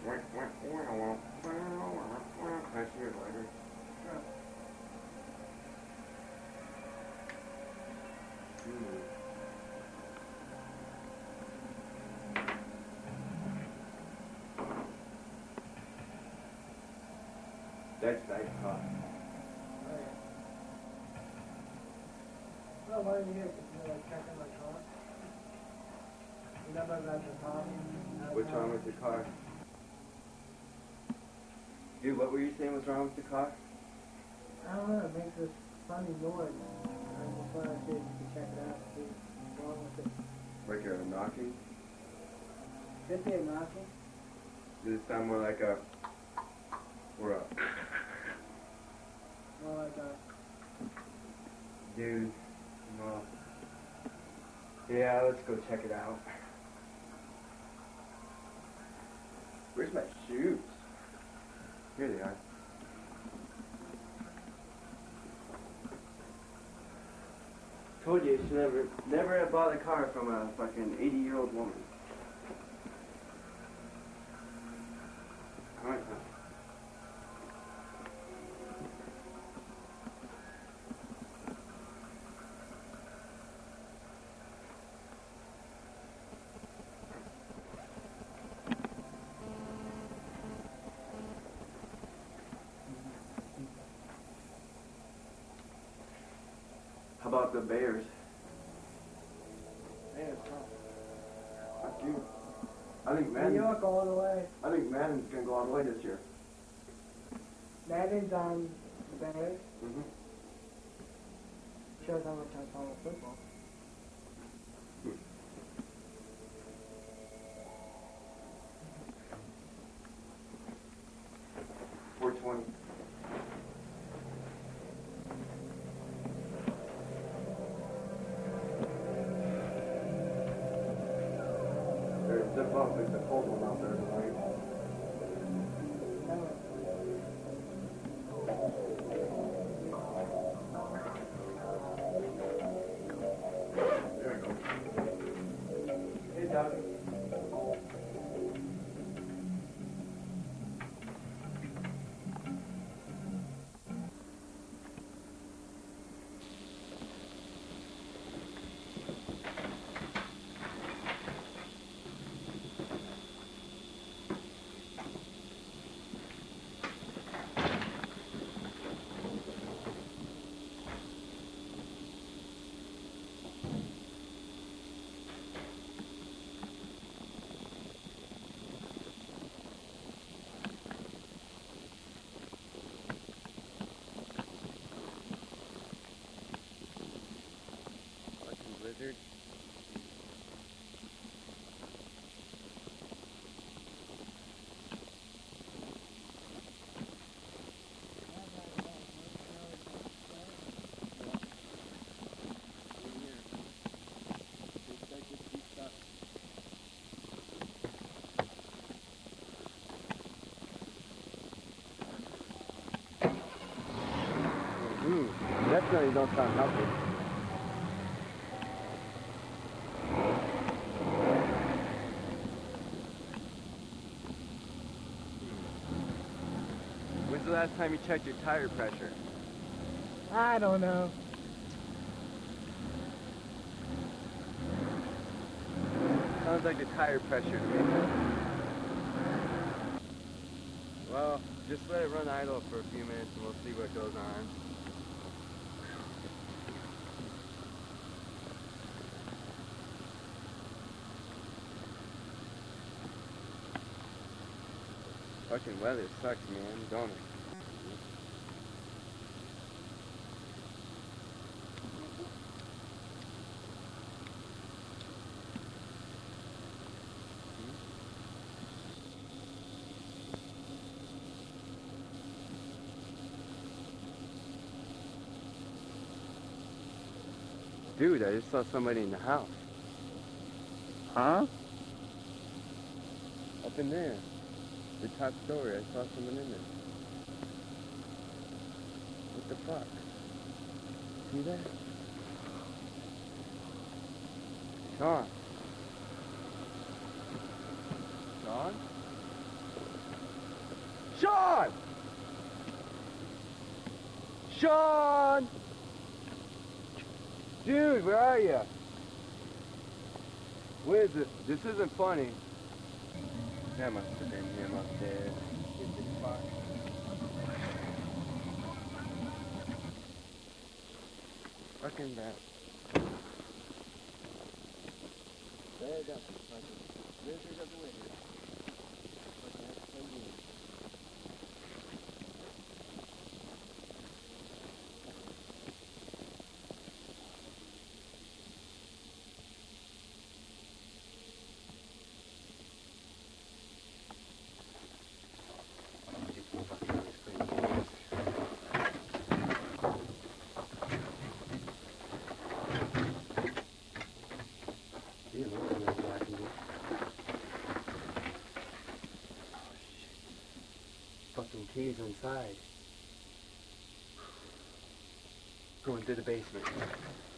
I see you later. That's nice car. Oh, yeah. Well, why are you here? Because you're like checking my car? You never got the car? What's wrong with the car? Dude, what were you saying was wrong with the car? I don't know, it makes this funny noise. I just wanted to see if you could check it out and see what's wrong with it. Like a knocking? Could be a knocking. Does it sound more like a... or a... More like a... Dude, well... Yeah, let's go check it out. Where's my shoes? Here they are. Told you should never have bought a car from a fucking 80-year-old woman. Alright, huh? How about the Bears? Bears, huh? Fuck you. I think New York all the way. I think Madden's gonna go all the way this year. Madden's on the Bears. Mm-hmm. Shows how much I follow football. .420. There's the bump. It's a cold one out there tonight. There we go. Hey, Doug. Blizzard. Definitely don't sound healthy. When's the last time you checked your tire pressure? I don't know. Sounds like a tire pressure to me. Well, just let it run idle for a few minutes and we'll see what goes on. Fucking weather sucks, man, don't it? Dude, I just saw somebody in the house. Huh? Up in there. The top story, I saw someone in there. What the fuck? See that? Sean? Sean? Sean! Sean! Dude, where are you? Where is it? This isn't funny. That must have been him up there. Fucking bad. There you go. This is up the way here. Fucking keys inside. Going through the basement.